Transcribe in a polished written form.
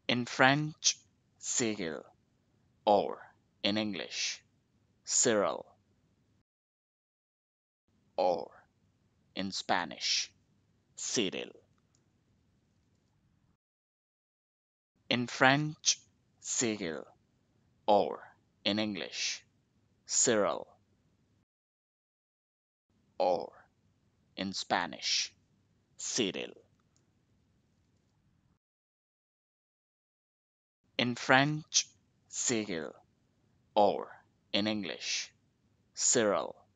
In French, Cyril, or in English, Cyril, or in Spanish, Cyril. In French, Cyril, or in English, Cyril, or in Spanish, Cyril. In French, Cyril, or in English, Cyril,